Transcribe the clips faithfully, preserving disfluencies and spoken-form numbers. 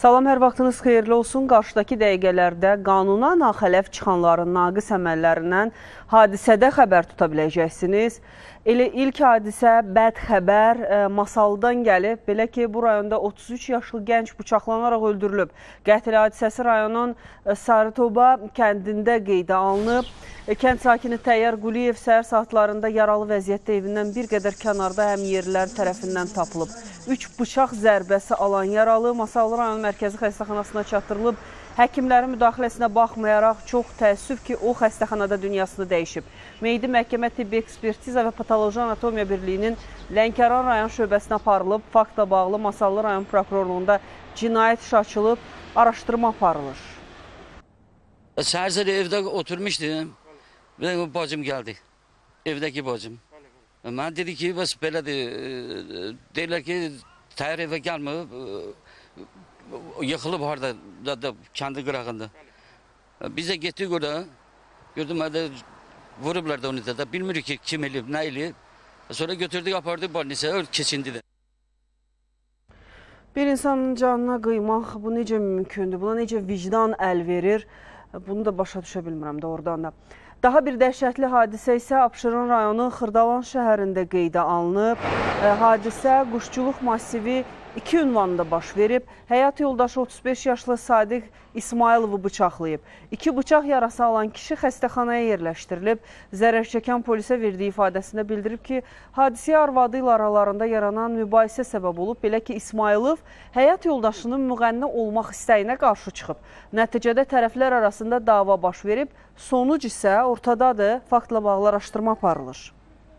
Salam, hər vaxtınız xeyirli olsun. Qarşıdakı dəqiqələrdə qanuna naxələf çıxanların naqis əməllərindən hadisədə xəbər tuta biləcəksiniz. Elə ilk hadisə bəd xəbər e, Masaldan gəlib. Belə ki, bu rayonda otuz üç yaşlı gənc bıçaqlanaraq öldürülüb. Qətl hadisəsi rayonun e, Sarıtoba kəndində qeydə alınıb. E, kənd sakini Təyyar Quliyev səhər saatlarında yaralı vəziyyətdə evindən bir qədər kənarda həm yerlilər tərəfindən tapılıb. Üç bıçaq zərbəsi alan yaralı Masallı rayon mərkəzi xəstəxanasına çatdırılıb. Həkimlərin müdaxiləsinə baxmayaraq çox təəssüf ki, o xəstəxanada dünyasını dəyişib. Meyidi məhkəmə tibbi ekspertiza və patoloji anatomiya birliyinin Lənkəran rayon şöbəsinə aparılıb. Faktla bağlı Masallı rayon prokurorluğunda cinayət iş açılıb, araşdırma aparılır. Səhər evdə oturmuşdum. Ve bacım geldi. Evdeki bacım. Ben dedi ki bas belədir. Deyirlər ki Təyyar evə gəlməyib. Yıxılıb harada da, da kendi qırağında. Biz de gittik orada. Gördüm hadi vurublar da onu da. da. Bilmirik ki kim elib, ne elib. Sonra götürdük apardık barnisaya keçindi de. Bir insanın canına qıymaq bu necə mümkündür? Buna necə vicdan əl verir? Bunu da başa düşə bilmirəm doğrudan da. Daha bir dəhşətli hadisə isə Abşeron rayonu Xırdalan şəhərində qeydə alınıb. Hadisə quşçuluq massivi iki ünvanında baş verib. Həyat yoldaşı otuz beş yaşlı Sadiq İsmayılovu bıçaqlayıb. İki bıçaq yarası alan kişi xəstəxanaya yerləşdirilib. Zərər çəkən polisə verdiyi ifadəsində bildirib ki, hadisəyə arvadı ilə aralarında yaranan mübahisə səbəb olub. Belə ki, İsmayılov həyat yoldaşının müğənni olmaq istəyinə qarşı çıxıb. Nəticədə tərəflər arasında dava baş verib. Sonuc isə ortadadır. Faktla bağlı araşdırma aparılır.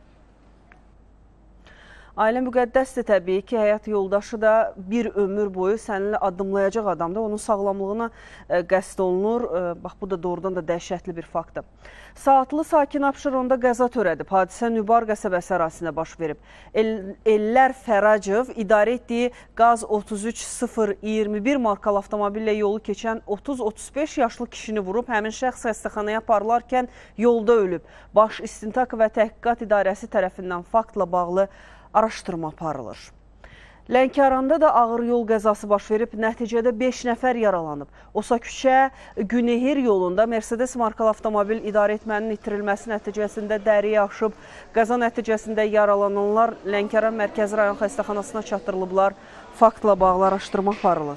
Ailə müqəddəsdir təbii ki, həyat yoldaşı da bir ömür boyu səninlə addımlayacaq adamda, onun sağlamlığına e, qəsd olunur. E, bax, bu da doğrudan da dəhşətli bir faktdır. Saatlı sakin Abşeronda qəza törədib. Hadisə Nübar qəsəbəsi ərazisində baş verib. El, Ellər Fəracov idarə etdiyi Qaz otuz üç sıfır iyirmi bir markalı avtomobillə yolu keçən otuz otuz beş yaşlı kişini vurub. Həmin şəxs xəstəxanaya aparılarkən yolda ölüb. Baş İstintaq və Təhqiqat İdarəsi tərəfindən faktla bağlı araşdırma aparılır. Lənkəranda da ağır yol qəzası baş verib, nəticədə beş nəfər yaralanıb. Osa küçə Günehir yolunda Mercedes markalı avtomobil idarə etmənin itirilməsi nəticəsində dəriyə aşıb. Qəza nəticəsində yaralananlar Lənkəran Mərkəzi rayon xəstəxanasına çatdırılıblar. Faktla bağlı araşdırma aparılır.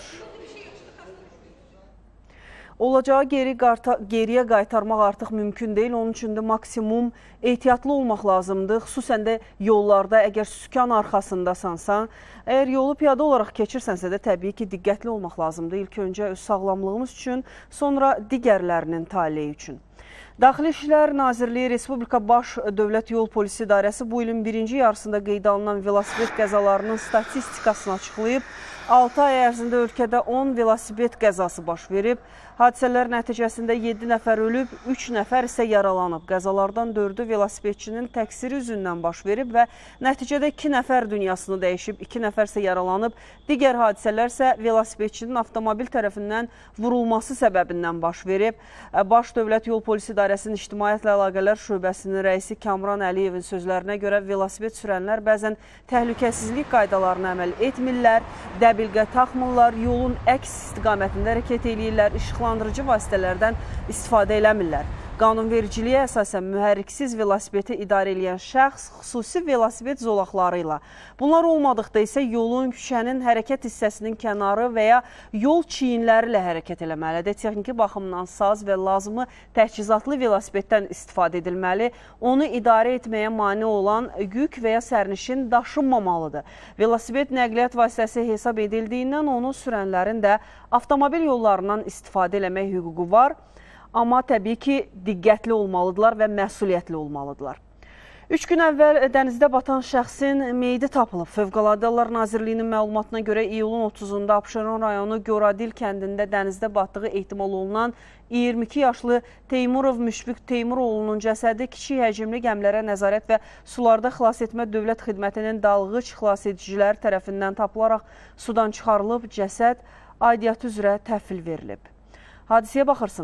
Olacağı geri geriyə qaytarmaq artıq mümkün deyil. Onun üçün də maksimum ehtiyatlı olmaq lazımdır. Xüsusən də yollarda, əgər sükan arxasındasansa, əgər yolu piyada olaraq keçirsənsə də təbii ki, diqqətli olmaq lazımdır. İlk öncə öz sağlamlığımız üçün, sonra digərlərinin taleyi üçün. Daxili İşlər Nazirliyi Respublika Baş Dövlət Yol Polisi İdarəsi bu ilin birinci yarısında qeydə alınan velosiped qəzalarının statistikasını açıqlayıb. altı ay ərzində ölkədə on velosiped qəzası baş verib. Hadisələr nəticəsində yeddi nəfər ölüb, üç nəfər isə yaralanıb. Qəzalardan dördü velosipedçinin təqsiri üzündən baş verib və nəticədə iki nəfər dünyasını dəyişib, iki nəfər isə yaralanıb. Digər hadisələr isə velosipedçinin avtomobil tərəfindən vurulması səbəbindən baş verib. Baş Dövlət Yol Polisi İdarəsinin İctimaiyyətlə Əlaqələr Şöbəsinin rəisi Kamran Əliyevin sözlərinə görə velosiped sürənlər bəzən təhlükəsizlik qaydalarına əməl etmirlər, dəbilqə taxmırlar, yolun əks istiqamətində hərəkət edirlər, işıqlandırıcı vasitələrdən istifadə eləmirlər. Qanunvericiliyə əsasən mühərriksiz velosipedi idarə edən şəxs xüsusi velosiped zolaqları ilə. Bunlar olmadıqda isə yolun, küçənin hərəkət hissəsinin kənarı və ya yol çiyinləri ilə hərəkət eləməlidir. Texniki baxımdan saz və lazımı təchizatlı velosipeddən istifadə edilməli. Onu idarə etməyə mane olan yük və ya sərnişin daşınmamalıdır. Velosiped nəqliyyat vasitəsi hesab edildiyindən onu sürənlərin də avtomobil yollarından istifadə eləmək hüququ var. Amma təbii ki, diqqətli olmalıdırlar və məsuliyyətli olmalıdırlar. Üç gün əvvəl dənizdə batan şəxsin meyidi tapılıb. Fövqəladə Hallar Nazirliyinin məlumatına görə iyulun otuzunda Abşeron rayonu Göradil kəndində dənizdə batdığı ehtimal olunan iyirmi iki yaşlı Teymurov Müşfiq Teymuroğlu'nun cəsədi kiçik həcmli gəmilərə nəzarət və sularda xilas etmə dövlət xidmətinin dalğıc xilas edicilər tərəfindən tapılaraq sudan çıxarılıb, cəsəd aidiyyatı üzrə təhvil verilib. Hadisəyə baxırsınız.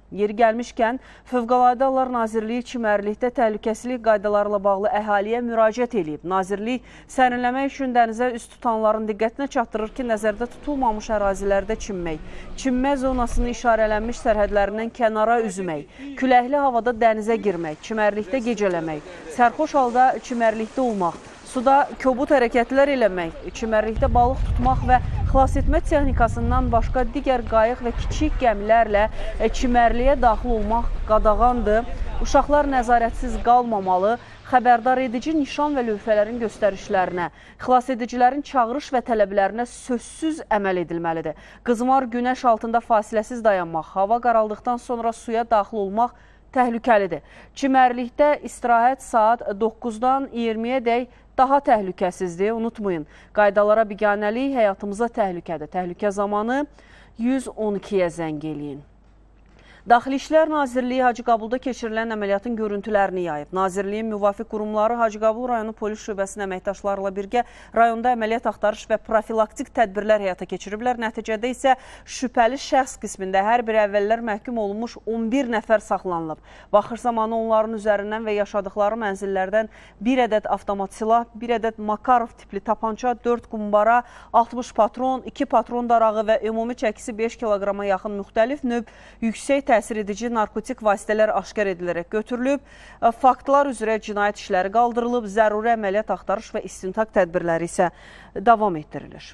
Yeri gəlmişkən, Fövqəladə Hallar Nazirliyi çimərlikdə təhlükəsizlik qaydalarla bağlı əhaliyə müraciət edib. Nazirlik sərinləmək üçün dənizə üst tutanların diqqətinə çatdırır ki, nəzərdə tutulmamış ərazilərdə çimmək, çimmə zonasının işarələnmiş sərhədlərindən kənara üzmək, küləkli havada dənizə girmək, çimərlikdə gecələmək, sərxoş halda çimərlikdə olmaq, suda kobud hərəkətlər eləmək, çimərlikdə balıq tutmaq və xilas etmə texnikasından başqa digər qayıq və kiçik gəmilərlə çimərliyə daxil olmaq qadağandır. Uşaqlar nəzarətsiz qalmamalı, xəbərdar edici nişan və lövhələrin göstərişlərinə, xilas edicilərin çağırış və tələblərinə sözsüz əməl edilməlidir. Qızmar günəş altında fasiləsiz dayanmaq, hava qaraldıqdan sonra suya daxil olmaq təhlükəlidir. Çimərlikdə istirahət saat doqquzdan iyirmiyədək daha təhlükəsizdir. Unutmayın, qaydalara biganəlik həyatımıza təhlükədir. Təhlükə zamanı yüz on ikiyə zəng eləyin. Daxili İşlər Nazirliyi Hacıqabulda keçirilən əməliyyatın görüntülərini yayıb. Nazirliyin müvafiq qurumları Hacıqabul rayonu polis şöbəsinin əməkdaşlarla birgə rayonda əməliyyat axtarış və profilaktik tədbirlər həyata keçiriblər. Nəticədə isə şübhəli şəxs qismində hər bir əvvəllər məhkum olunmuş on bir nəfər saxlanılıb. Baxış zamanı onların üzərindən və yaşadıkları mənzillərdən bir ədəd avtomat silah, bir ədəd Makarov tipli tapança, dörd qumbara, altmış patron, iki patron darağı və ümumi çəkisi beş kiloqrama yaxın müxtəlif növ yüksək təsir edici narkotik vasitələr aşkar edilərək götürülüb, faktlar üzrə cinayət işləri qaldırılıb, zəruri əməliyyat axtarış və istintaq tədbirləri isə davam etdirilir.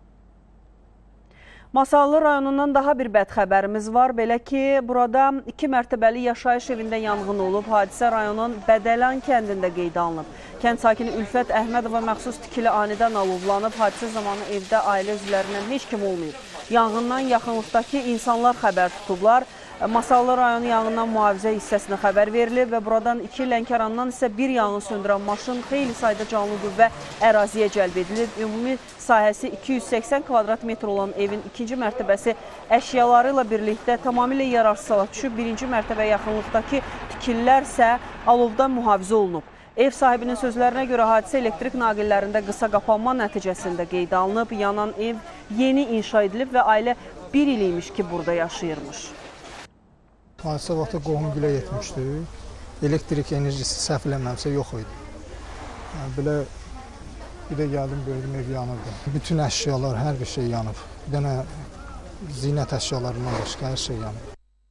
Masallı rayonundan daha bir bəd xəbərimiz var. Belə ki, burada iki mərtəbəli yaşayış evində yanğın olub. Hadisə rayonun Bədələn kəndində qeydə alınıb. Kənd sakini Ülfət Əhmədova məxsus tikili anidən alovlanıb. Hadisə zamanı evdə ailə üzvlərindən heç kim olmayıb. Yanğından yaxınlıqdakı insanlar xəbər tutublar. Masallı rayonu yanğından mühafizə hissəsinə xəbər verilib və buradan iki Lənkərandan isə bir yanğın söndürən maşın xeyli sayda canlı qüvvə əraziyə cəlb edilib. Ümumi sahəsi iki yüz səksən kvadrat metr olan evin ikinci mərtəbəsi əşyaları ilə birlikdə tamamilə yararsız hala düşüb. Birinci mərtəbə yaxınlıqdakı tikililər isə alovdan mühafizə olunub. Ev sahibinin sözlərinə görə hadisə elektrik naqillərində qısa qapanma nəticəsində qeydə alınıb. Yanan ev yeni inşa edilib və ailə bir il imiş ki, burada yaşayırmış. Hadisə vaxtı qohum-gülə yetmişdi. Elektrik enerjisi səhv eləməmsə yox idi. Yəni, belə bir də gəldim, gördüm, ev yanırdı. Bütün əşyalar, hər bir şey yanıb. Bir dənə zinət əşyalarından başqa hər şey yanıb.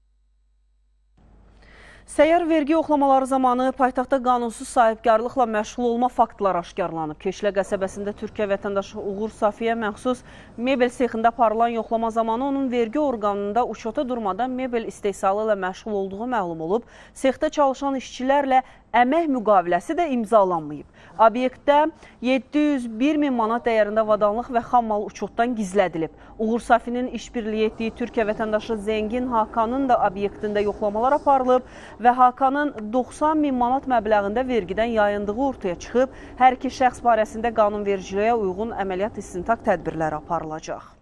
Səyyar vergi yoxlamaları zamanı paytaxtda qanunsuz sahibkarlıqla məşğul olma faktları aşkarlanıb. Keşlə qəsəbəsində Türkiyə vətəndaşı Uğur Safiyə məxsus mebel sexində aparılan yoxlama zamanı onun vergi orqanında uçota durmadan mebel istehsalı ilə məşğul olduğu məlum olub. Sexdə çalışan işçilərlə əmək müqaviləsi də imzalanmayıb. Obyektdə yeddi yüz bir min manat dəyərində avadanlıq və xam mal uçotdan gizlədilib. Uğur Safinin işbirliyi etdiyi Türkiyə vətəndaşı Zəngin Hakanın da obyektində yoxlamalar aparılıb və Hakanın doxsan min manat məbləğində vergidən yayındığı ortaya çıxıb. Hər iki şəxs barəsində qanunvericiliyə uyğun əməliyyat istintaq tədbirləri aparılacaq.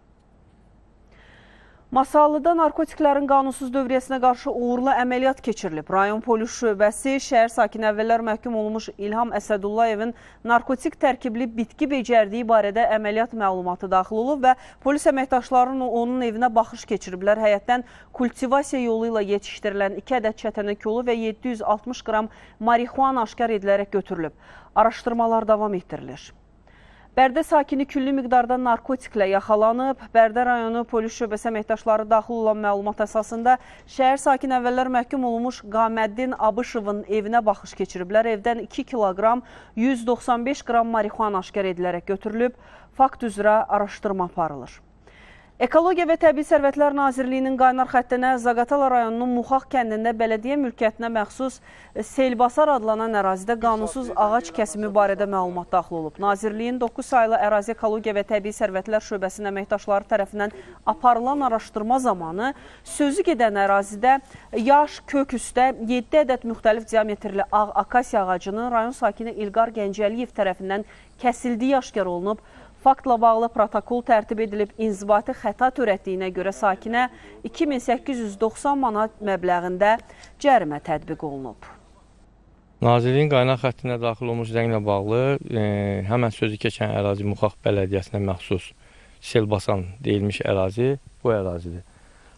Masallıda narkotiklərin qanunsuz dövriyyəsinə qarşı uğurlu əməliyyat keçirilib. Rayon polis şöbəsi şəhər sakini əvvəllər məhkum olmuş İlham Əsədullayevin narkotik tərkibli bitki becərdiyi barədə əməliyyat məlumatı daxil olub və polis əməkdaşlarının onun evinə baxış keçiriblər. Həyətdən kultivasiya yolu ilə yetişdirilən iki ədəd çətənək yolu və yeddi yüz altmış qram marixuana aşkar edilərək götürülüb. Araşdırmalar davam etdirilir. Bərdə sakini küllü miqdarda narkotiklə yaxalanıb. Bərdə rayonu polis şöbəsi əməkdaşları daxil olan məlumat əsasında şəhər sakini əvvəllər məhkum olunmuş Qaməddin Abışovun evinə baxış keçiriblər. Evdən iki kiloqram yüz doxsan beş qram marixuana aşkar edilərək götürülüb. Fakt üzrə araşdırma aparılır. Ekologiya və Təbii Sərvətlər Nazirliyinin qaynar xəttinə Zaqatala rayonunun Muxaq kəndində bələdiyyə mülkiyyətinə məxsus Selbasar adlanan ərazidə qanunsuz ağac kəsimi barədə məlumat daxil olub. Nazirliyin doqquz saylı Ərazi Ekologiya və Təbii Sərvətlər Şöbəsinin əməkdaşları tərəfindən aparılan araşdırma zamanı sözü gedən ərazidə yaş kök üstə yeddi ədəd müxtəlif diametrli ağ akasiya ağacının rayon sakini İlqar Gəncəliyev tərəfindən kəsildiyi aşkar olunub. Faktla bağlı protokol tərtib edilib, inzibati xəta törətdiyinə görə sakinə iki min səkkiz yüz doxsan manat məbləğində cərimə tətbiq olunub. Nazirliyin qaynar xəttinə daxil olmuş zənglə bağlı e, həmən sözü keçən ərazi Muxaq bələdiyyəsinə məxsus Selbasan deyilmiş ərazi bu ərazidir.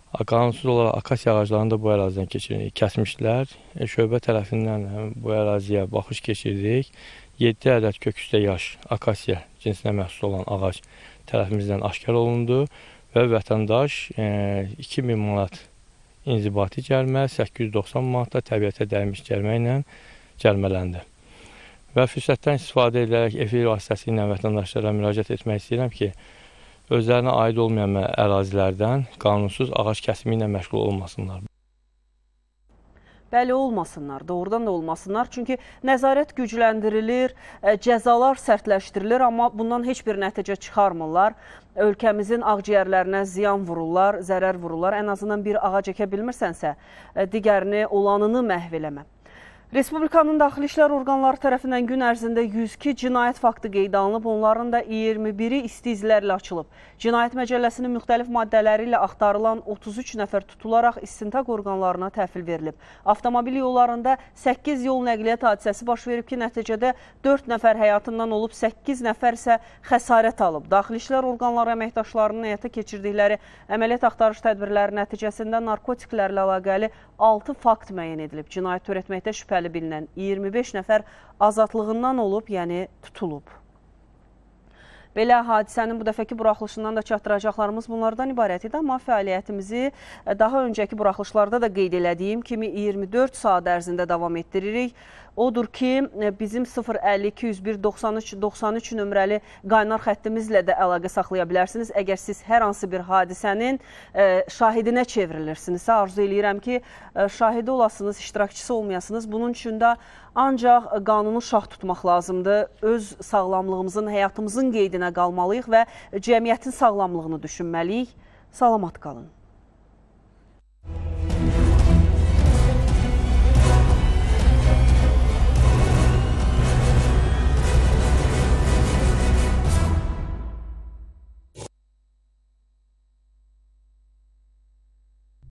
Qanunsuz olaraq akasiya ağaclarını da bu ərazidən keçirdik, kəsmişdilər. E, şöbə tərəfindən bu əraziyə baxış keçirdik. yeddi ədəd kök üstə yaş akasiya cinsinə məxsus olan ağac tərəfimizdən aşkar olundu və vətəndaş e, iki min manat inzibati cərimə, səkkiz yüz doxsan manat da təbiətə dəymiş cərimə ilə cərimələndi. Və fürsətdən istifadə edərək efir vasitəsilə vətəndaşlara müraciət etmək istəyirəm ki, özlərinə aid olmayan ərazilərdən qanunsuz ağac kəsimi ilə məşğul olmasınlar. Bəli, olmasınlar, doğrudan da olmasınlar. Çünki nəzarət gücləndirilir, cəzalar sərtləşdirilir, amma bundan heç bir nəticə çıxarmırlar. Ölkəmizin ağciyərlərinə ziyan vururlar, zərər vururlar. Ən azından bir ağac əkə bilmirsənsə, digərini, olanını məhv eləmə. Respublikanın daxili işlər orqanları tərəfindən gün ərzində yüz iki cinayət faktı qeydə alınıb, onların da iyirmi biri isti izlərlə açılıb. Cinayət məcəlləsinin müxtəlif maddələri ilə axtarılan otuz üç nəfər tutularaq istintaq orqanlarına təhvil verilib. Avtomobil yollarında səkkiz yol nəqliyyat hadisəsi baş verib ki, nəticədə dörd nəfər həyatından olub, səkkiz nəfər isə xəsarət alıb. Daxili işlər orqanları əməkdaşlarının həyata keçirdikləri əməliyyat axtarış tədbirləri nəticəsində narkotiklərlə əlaqəli altı fakt müəyyən edilib. Cinayət törətməkdə şübhəli bilinən iyirmi beş nəfər azadlığından olub, yəni tutulub. Belə hadisənin bu dəfəki buraxılışından da çatdıracaqlarımız bunlardan ibarət idi, amma fəaliyyətimizi daha öncəki buraxılışlarda da qeyd elədiyim kimi iyirmi dörd saat ərzində davam etdiririk. Odur ki, bizim sıfır əlli iki yüz bir doxsan üç doxsan üç nömrəli qaynar xəttimizlə də əlaqə saxlaya bilərsiniz. Əgər siz hər hansı bir hadisənin şahidinə çevrilirsinizsə, arzu eləyirəm ki, şahidi olasınız, iştirakçısı olmayasınız. Bunun üçün də ancaq qanunu şah tutmaq lazımdır. Öz sağlamlığımızın, həyatımızın qeydinə qalmalıyıq və cəmiyyətin sağlamlığını düşünməliyik. Salamat qalın.